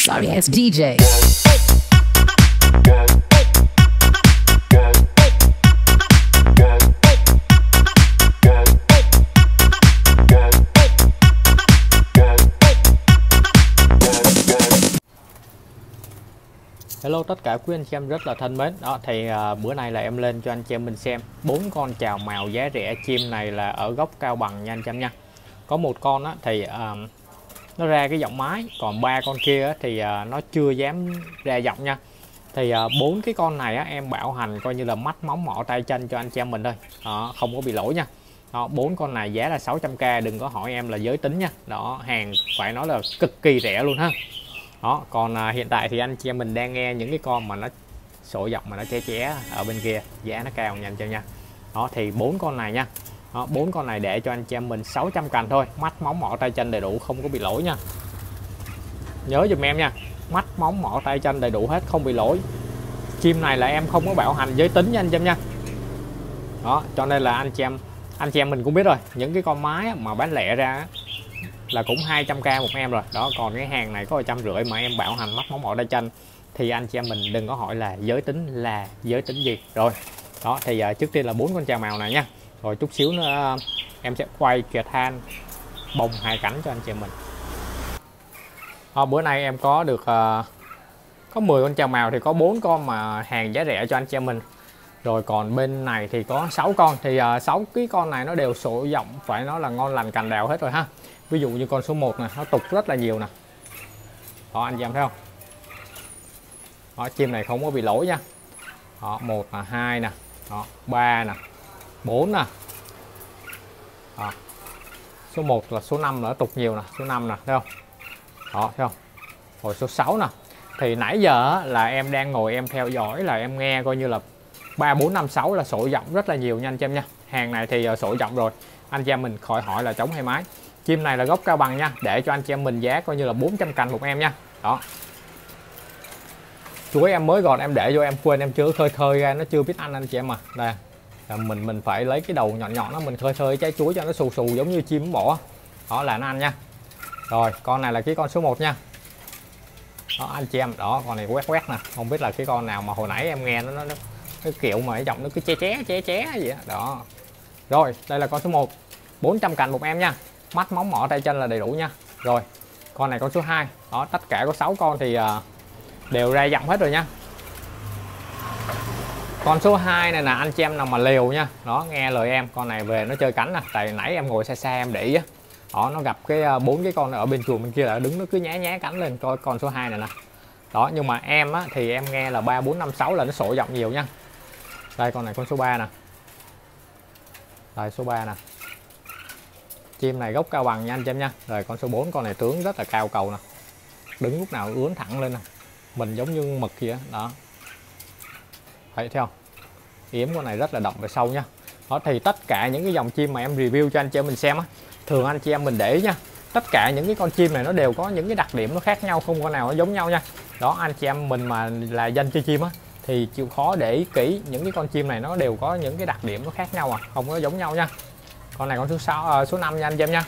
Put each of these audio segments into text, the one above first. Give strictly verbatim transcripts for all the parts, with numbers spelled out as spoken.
Sorry ass đê gi. Hello tất cả quý anh chị em rất là thân mến. Đó thì à, bữa nay là em lên cho anh chị em mình xem bốn con chào mào giá rẻ chim này là ở gốc Cao Bằng nha anh chị em nha. Có một con á, thì à, nó ra cái giọng mái, còn ba con kia á, thì à, nó chưa dám ra giọng nha. Thì bốn à, cái con này á, em bảo hành coi như là mắt móng mỏ tay chân cho anh chị em mình thôi. Đó, không có bị lỗi nha. Đó, bốn con này giá là sáu trăm k, đừng có hỏi em là giới tính nha. Đó, hàng phải nói là cực kỳ rẻ luôn ha. Đó, còn à, hiện tại thì anh chị em mình đang nghe những cái con mà nó sổ dọc mà nó ché ché ở bên kia, giá nó cao nha anh chị em nha. Đó thì bốn con này nha. Đó, bốn con này để cho anh chị em mình sáu trăm cành thôi, mắt móng mỏ tay chân đầy đủ, không có bị lỗi nha. Nhớ giùm em nha, mắt móng mỏ tay chân đầy đủ hết, không bị lỗi. Chim này là em không có bảo hành giới tính nha anh chị em nha. Đó, cho nên là anh chị em anh chị em mình cũng biết rồi, những cái con mái mà bán lẻ ra là cũng hai trăm k một em rồi. Đó, còn cái hàng này có trăm rưỡi mà em bảo hành mắt móng mỏ tay chân thì anh chị em mình đừng có hỏi là giới tính là giới tính gì. Rồi đó thì uh, trước tiên là bốn con chào mào này nha, rồi chút xíu nữa uh, em sẽ quay kìa than bông hai cánh cho anh chị em mình. À, bữa nay em có được uh, có mười con chào mào thì có bốn con mà hàng giá rẻ cho anh chị em mình. Rồi còn bên này thì có sáu con, thì uh, sáu cái con này nó đều sổ giọng, phải nói là ngon lành cành đào hết rồi ha. Ví dụ như con số một này, nó tục rất là nhiều nè. Đó anh chị em thấy không? Đó, chim này không có bị lỗi nha. Đó, một là hai nè, đó, ba nè, bốn nè. Đó. Số một là số năm nữa, tục nhiều nè, số năm nè, thấy không? Đó, thấy không? Rồi số sáu nè. Thì nãy giờ là em đang ngồi em theo dõi là em nghe coi như là ba bốn năm sáu là sổ giọng rất là nhiều nha anh chị em nha. Hàng này thì sổ giọng rồi, anh chị em mình khỏi hỏi là trống hay mái. Chim này là gốc Cao Bằng nha, để cho anh chị em mình giá coi như là bốn trăm cành một em nha. Đó. Chuối em mới gọt em để vô, em quên em chưa khơi khơi ra, nó chưa biết ăn anh chị em mà. Đây. Mình mình phải lấy cái đầu nhọn nhọn đó mình khơi khơi trái chuối cho nó xù xù giống như chim bổ. Đó là nó ăn nha. Rồi, con này là cái con số một nha. Đó anh chị em, đó con này quét quét nè, không biết là cái con nào mà hồi nãy em nghe nó nó, nó cái kiểu mà cái giọng nó cứ ché ché ché ché gì đó. Đó. Rồi, đây là con số một, bốn trăm cành một em nha. Mắt móng mỏ tay chân là đầy đủ nha. Rồi con này con số hai. Đó, tất cả có sáu con thì uh, đều ra giọng hết rồi nha. Con số hai này là anh chị em nào mà liều nha. Đó, nghe lời em, con này về nó chơi cánh nè, tại nãy em ngồi xa xa em để ý á. Đó, nó gặp cái bốn uh, cái con ở bên chuồng bên kia là đứng nó cứ nhá nhá cánh lên, coi con số hai này nè. Đó, nhưng mà em á thì em nghe là ba bốn năm sáu là nó sổ giọng nhiều nha. Đây con này con số ba nè. Đây số ba nè. Chim này gốc Cao Bằng nha anh chị em nha. Rồi con số bốn, con này tướng rất là cao cầu nè, đứng lúc nào ướn thẳng lên nè, mình giống như mực kia đó. Thấy theo yếm con này rất là đậm về sau nha. Đó thì tất cả những cái dòng chim mà em review cho anh chị em mình xem á, thường anh chị em mình để ý nha, tất cả những cái con chim này nó đều có những cái đặc điểm nó khác nhau, không con nào nó giống nhau nha. Đó, anh chị em mình mà là dân chơi chim á thì chịu khó để ý kỹ, những cái con chim này nó đều có những cái đặc điểm nó khác nhau à, không có giống nhau nha. Con này con số sáu, uh, số năm nha anh chị em nha.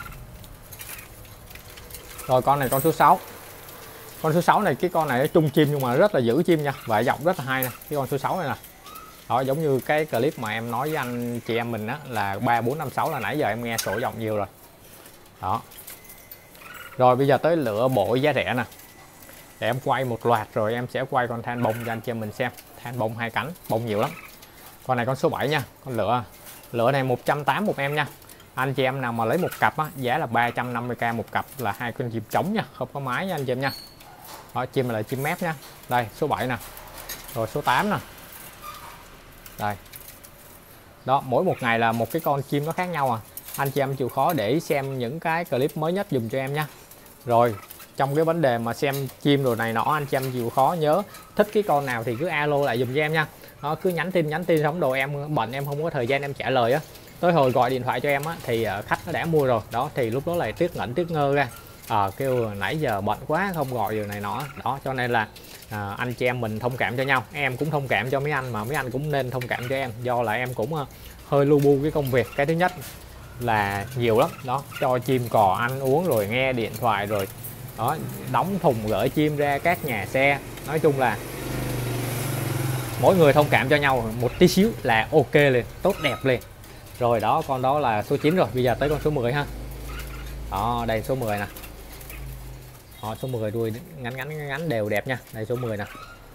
Rồi con này con số sáu. Con số sáu này, cái con này nó chung chim nhưng mà rất là giữ chim nha, và giọng rất là hay nè, cái con số sáu này nè. Đó, giống như cái clip mà em nói với anh chị em mình á là ba bốn năm sáu là nãy giờ em nghe sổ giọng nhiều rồi. Đó. Rồi bây giờ tới lựa bộ giá rẻ nè. Để em quay một loạt rồi em sẽ quay con than bông cho anh chị em mình xem. Than bông hai cánh, bông nhiều lắm. Con này con số bảy nha, con lựa. Lựa này một trăm tám mươi một em nha. Anh chị em nào mà lấy một cặp á, giá là ba trăm năm mươi k một cặp, là hai con chim trống nha, không có mái nha anh chị em nha. Đó, chim này là chim mép nha. Đây số bảy nè. Rồi số tám nè. Đây. Đó, mỗi một ngày là một cái con chim nó khác nhau à. Anh chị em chịu khó để xem những cái clip mới nhất dùm cho em nha. Rồi trong cái vấn đề mà xem chim rồi này nọ, anh chị em chịu khó nhớ thích cái con nào thì cứ alo lại dùm cho em nha. Đó, cứ nhắn tin nhắn tin xong đồ em bận em không có thời gian em trả lời á, tới hồi gọi điện thoại cho em á thì khách nó đã mua rồi. Đó thì lúc đó lại tiếc ngẩn tiếc ngơ ra, à, kêu nãy giờ bận quá không gọi giờ này nọ. Đó cho nên là à, anh chị em mình thông cảm cho nhau, em cũng thông cảm cho mấy anh, mà mấy anh cũng nên thông cảm cho em, do là em cũng uh, hơi lu bu cái công việc. Cái thứ nhất là nhiều lắm đó, cho chim cò ăn uống rồi nghe điện thoại rồi Đó, đóng thùng gửi chim ra các nhà xe. Nói chung là mỗi người thông cảm cho nhau một tí xíu là ok liền, tốt đẹp liền. Rồi đó, con đó là số chín rồi. Bây giờ tới con số mười ha. Đó, đây số mười nè. Đó, số mười đuôi ngắn ngắn ngắn đều đẹp nha. Đây số mười nè.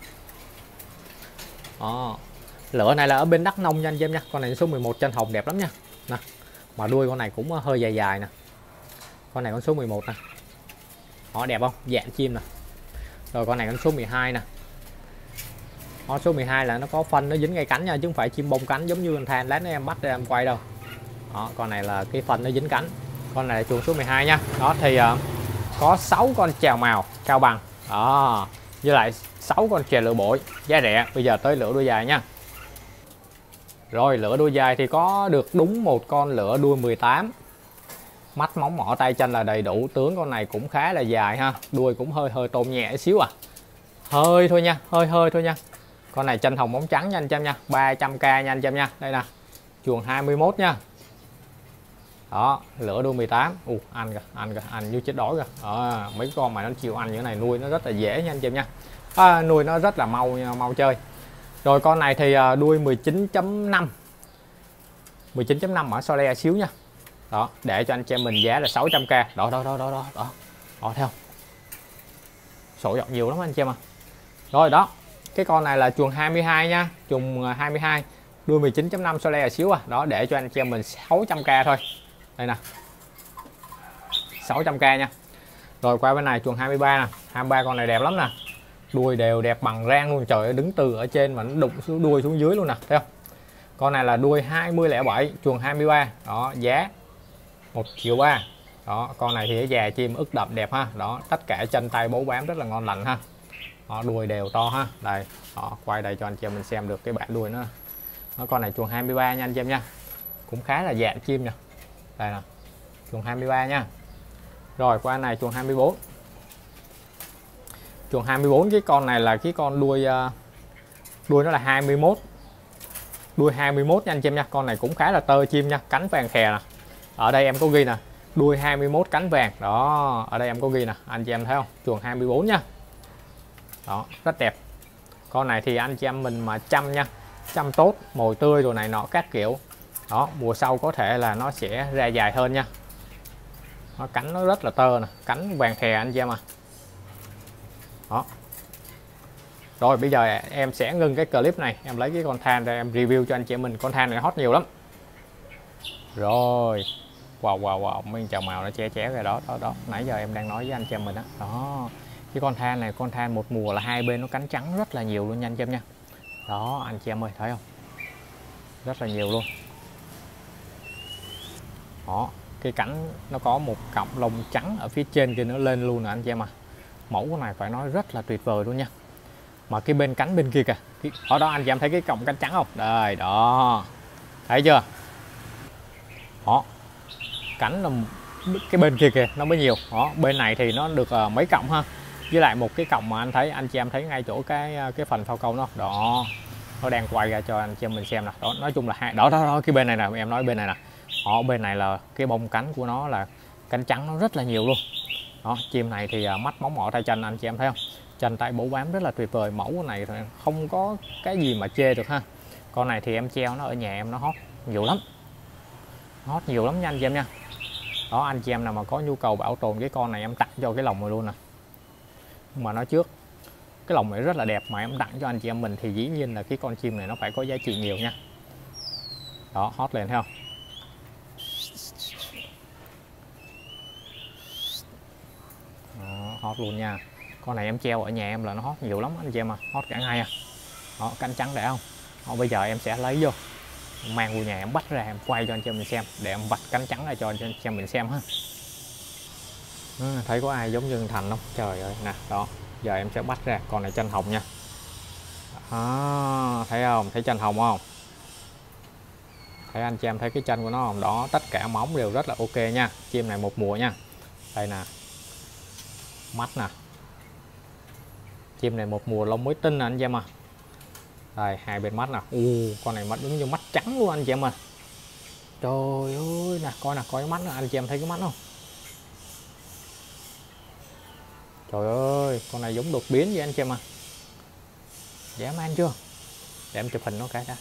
Đó. Lửa này là ở bên Đắk Nông nha anh chị em nha. Con này số mười một chân hồng đẹp lắm nha. Nè. Mà đuôi con này cũng hơi dài dài nè. Con này con số mười một nè. Đó, đẹp không? Dạng chim nè. Rồi con này con số mười hai nè. Đó, số mười hai là nó có phân nó dính ngay cánh nha, chứ không phải chim bông cánh giống như con than lát nó em bắt ra em quay đâu. Đó, con này là cái phân nó dính cánh. Con này là chuồng số mười hai nha. Đó thì uh, có sáu con chèo màu cao bằng. Đó, với lại sáu con chèo lửa bội giá rẻ. Bây giờ tới lửa đuôi dài nha. Rồi lửa đuôi dài thì có được đúng một con lửa đuôi mười tám. Mắt móng mỏ tay chân là đầy đủ. Tướng con này cũng khá là dài ha. Đuôi cũng hơi hơi tôm nhẹ xíu à. Hơi thôi nha, hơi hơi thôi nha. Con này chân hồng bóng trắng nha anh em nha. ba trăm k nha anh em nha. Đây nè. Chuồng hai mươi mốt nha. Đó, lửa đuôi mười tám. Ù, ăn kìa, ăn kìa, ăn như chết đói kìa. À, mấy con mà nó chịu ăn như thế này nuôi nó rất là dễ nha anh em nha. À, nuôi nó rất là mau mau chơi. Rồi con này thì đuôi mười chín chấm năm. mười chín chấm năm ở Sole xíu nha. Đó, để cho anh chị em mình giá là sáu trăm k. Đó đó đó đó đó đó. Đó, đó thấy không? Sổ dọn nhiều lắm anh chị em à. Rồi đó. Cái con này là chuồng hai mươi hai nha, chuồng hai mươi hai, đuôi mười chín chấm năm Sole xíu à. Đó, để cho anh chị em mình sáu trăm k thôi. Đây nè. sáu trăm k nha. Rồi qua bên này chuồng hai mươi ba nè, hai mươi ba con này đẹp lắm nè. Đuôi đều đẹp bằng rang luôn, trời ơi, đứng từ ở trên mà nó đụng xuống đuôi xuống dưới luôn nè, thấy không? Con này là đuôi hai mươi lẻ bảy, chuồng hai mươi ba. Đó, giá một triệu ba. Đó, con này thì cái già chim ức đậm đẹp ha. Đó, tất cả chân tay bấu bám rất là ngon lành ha. Đó, đuôi đều to ha. Đây, đó, quay đây cho anh chị em mình xem được cái bản đuôi nó. Nó con này chuồng hai mươi ba nha anh chị em nha. Cũng khá là dạng chim nha. Đây nè. Chuồng hai mươi ba nha. Rồi qua này chuồng hai mươi bốn. Chuồng hai mươi bốn, cái con này là cái con đuôi đuôi nó là hai mươi mốt. Đuôi hai mươi mốt nha anh chị em nha. Con này cũng khá là tơ chim nha, cánh vàng khè nè. Ở đây em có ghi nè, đuôi hai mươi mốt cánh vàng. Đó, ở đây em có ghi nè, anh chị em thấy không? Chuồng hai mươi bốn nha. Đó, rất đẹp. Con này thì anh chị em mình mà chăm nha, chăm tốt, mồi tươi rồi này nọ các kiểu. Đó, mùa sau có thể là nó sẽ ra dài hơn nha. Nó cánh nó rất là tơ nè, cánh vàng khè anh chị em à. Đó. Rồi bây giờ em sẽ ngưng cái clip này, em lấy cái con than ra em review cho anh chị em mình. Con than này hot nhiều lắm. Rồi. Wow wow wow, mấy chào màu nó che ché rồi đó, đó đó. Nãy giờ em đang nói với anh chị em mình đó. Đó. Cái con than này, con than một mùa là hai bên nó cánh trắng rất là nhiều luôn nha anh chị em nha. Đó, anh chị em ơi, thấy không? Rất là nhiều luôn. Đó, cái cánh nó có một cọng lông trắng ở phía trên kia nó lên luôn nè anh chị em à. Mẫu con này phải nói rất là tuyệt vời luôn nha. Mà cái bên cánh bên kia kìa, ở đó anh chị em thấy cái cọng cánh trắng không? Đây, đó. Thấy chưa? Đó. Cánh là cái bên kia kìa nó mới nhiều. Đó, bên này thì nó được uh, mấy cọng ha. Với lại một cái cọng mà anh thấy, anh chị em thấy ngay chỗ cái cái phần phao câu nó. Đó. Nó đang quay ra cho anh chị em mình xem nè. Đó, nói chung là hai đó, đó đó cái bên này nè, em nói bên này nè. Đó, bên này là cái bông cánh của nó là cánh trắng nó rất là nhiều luôn. Đó, chim này thì uh, mắt móng mỏ tay chân anh chị em thấy không? Chân tay bấu bám rất là tuyệt vời. Mẫu này không có cái gì mà chê được ha. Con này thì em treo nó ở nhà em nó hót nhiều lắm. Hót nhiều lắm nha anh chị em nha. Đó, anh chị em nào mà có nhu cầu bảo tồn cái con này em tặng cho cái lồng này luôn nè. Nhưng mà nói trước, cái lồng này rất là đẹp mà em tặng cho anh chị em mình thì dĩ nhiên là cái con chim này nó phải có giá trị nhiều nha. Đó, hót lên thấy không? Đó, hót luôn nha. Con này em treo ở nhà em là nó hót nhiều lắm anh chị em à, hót cả ngày à. Đó, cánh trắng để không? Đó, bây giờ em sẽ lấy vô, mang vô nhà em bắt ra em quay cho anh chị em mình xem, để em vạch cánh trắng ra cho anh chị em mình xem ha. À, thấy có ai giống như Thành không? Trời ơi nè, đó. Giờ em sẽ bắt ra, con này chân hồng nha. À, thấy không? Thấy chân hồng không? Thấy anh chị em thấy cái chân của nó không? Đó, tất cả móng đều rất là ok nha. Chim này một mùa nha. Đây nè. Mắt nè. Chim này một mùa lông mới tinh nè anh chị em à. Đây, hai bên mắt nè. U, con này mắt giống như mắt trắng luôn anh chị em à. Trời ơi nè, coi nè, coi cái mắt nè, anh chị em thấy cái mắt không? Trời ơi, con này giống đột biến vậy anh chị em à. Dễ man chưa? Để em chụp hình nó cái đã.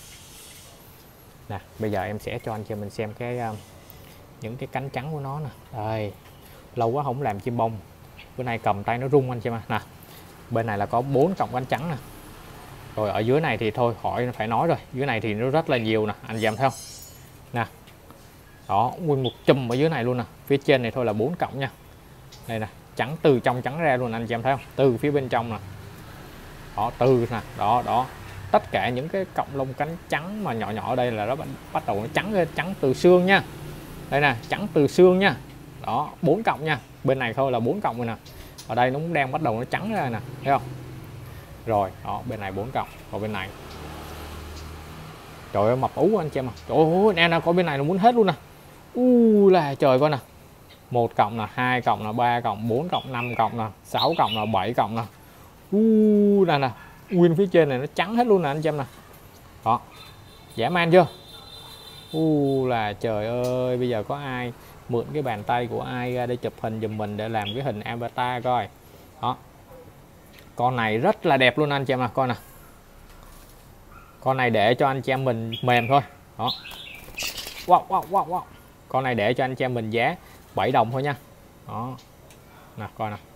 Nè, bây giờ em sẽ cho anh chị mình xem cái uh, những cái cánh trắng của nó nè. Đây, lâu quá không làm chim bông, bữa nay cầm tay nó rung anh chị em à. Nè, bên này là có bốn cọng cánh trắng nè. Rồi ở dưới này thì thôi khỏi phải nói rồi, dưới này thì nó rất là nhiều nè, anh chị em thấy không? Nè, đó, nguyên một chùm ở dưới này luôn nè. Phía trên này thôi là bốn cọng nha. Đây nè, trắng từ trong trắng ra luôn, anh chị em thấy không? Từ phía bên trong nè. Đó, từ nè, đó đó. Tất cả những cái cọng lông cánh trắng mà nhỏ nhỏ ở đây là nó bắt đầu nó trắng trắng từ xương nha. Đây nè, trắng từ xương nha. Đó, bốn cọng nha. Bên này thôi là bốn cọng rồi nè. Ở đây nó cũng đang bắt đầu nó trắng ra nè, thấy không? Rồi, đó, bên này bốn cọng, còn bên này. Trời ơi, mập ú anh chị em à. Trời ơi, nè nè, coi bên này nó muốn hết luôn nè. U là trời coi nè. Một cọng nè, hai cọng nè, ba cọng, bốn cọng, năm cọng nè, sáu cọng nè, bảy cọng nè. U nè nè, nguyên phía trên này nó trắng hết luôn nè anh chị em nè. Đó. Dã man chưa? U là trời ơi, bây giờ có ai mượn cái bàn tay của ai ra để chụp hình giùm mình để làm cái hình avatar coi. Đó. Con này rất là đẹp luôn anh chị em nè, coi nè. Con này để cho anh chị em mình mềm thôi. Đó. Wow wow wow wow. Con này để cho anh chị em mình giá bảy đồng thôi nha. Đó. Nè coi nè.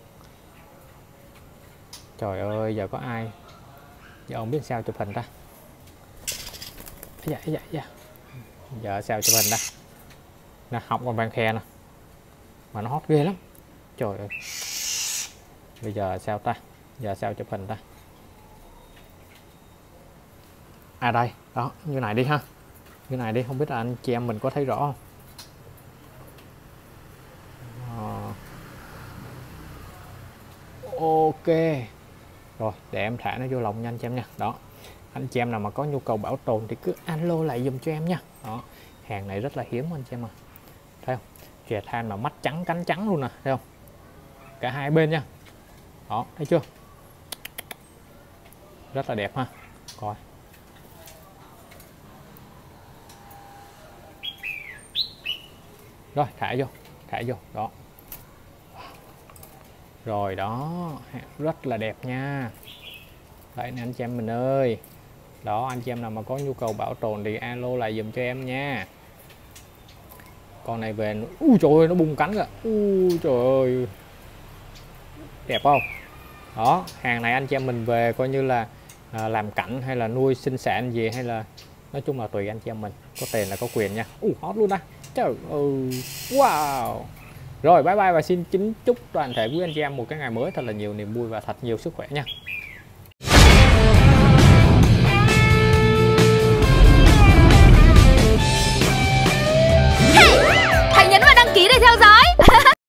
Trời ơi, giờ có ai giờ không biết sao chụp hình ta. Dạ dạ dạ. Giờ sao chụp hình ta. Nè, học con bàn khe nè. Mà nó hot ghê lắm. Trời ơi. Bây giờ sao ta? Giờ sao chụp hình ta? À đây, đó, như này đi ha. Như này đi, không biết là anh chị em mình có thấy rõ không? À. Ok. Rồi, để em thả nó vô lòng nha anh chị em nha. Đó. Anh chị em nào mà có nhu cầu bảo tồn thì cứ alo lại dùm cho em nha. Đó. Hàng này rất là hiếm anh chị em à. Thấy không? Chè than mà mắt trắng cánh trắng luôn nè, thấy không? Cả hai bên nha. Đó, thấy chưa? Rất là đẹp ha. Coi. Rồi, thả vô, thả vô, đó. Rồi đó, rất là đẹp nha. Đấy nè anh chị em mình ơi. Đó, anh chị em nào mà có nhu cầu bảo tồn thì alo lại dùm cho em nha. Con này về, ui trời ơi, nó bung cánh rồi. Ui trời ơi. Đẹp không? Đó, hàng này anh chị em mình về coi như là à, làm cảnh hay là nuôi sinh sản gì, hay là nói chung là tùy anh chị em mình. Có tiền là có quyền nha. Ui, hot luôn á. Trời ơi. Wow. Rồi, bye bye và xin kính chúc toàn thể quý anh chị em một cái ngày mới thật là nhiều niềm vui và thật nhiều sức khỏe nha.